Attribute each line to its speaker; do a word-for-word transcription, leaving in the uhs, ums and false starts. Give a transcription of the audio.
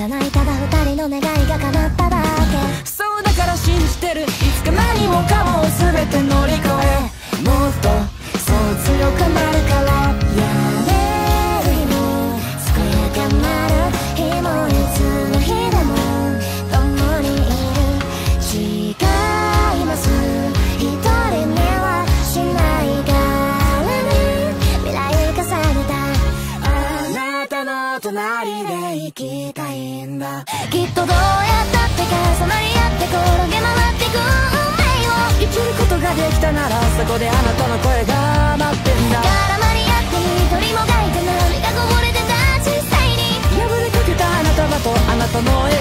Speaker 1: じゃない、ただ二人の願いが叶っただけ。
Speaker 2: そうだから信じてる、いつか何もかも全て乗り越え、もっとそう強くなるから。
Speaker 1: やめる日も健やかなる日も、いつの日でも共にいる。違います、一人にはしないからね。未来重ねた
Speaker 2: あなたの隣で生きたいんだ。
Speaker 1: きっとどうやったって重なり合って転げ回ってく運命を
Speaker 2: 生きることができたなら、そこであなたの声が待ってんだ。
Speaker 1: 絡まり合って一人もがいて涙こぼれてた小さいに、
Speaker 2: 破れかけた花束とあなたの笑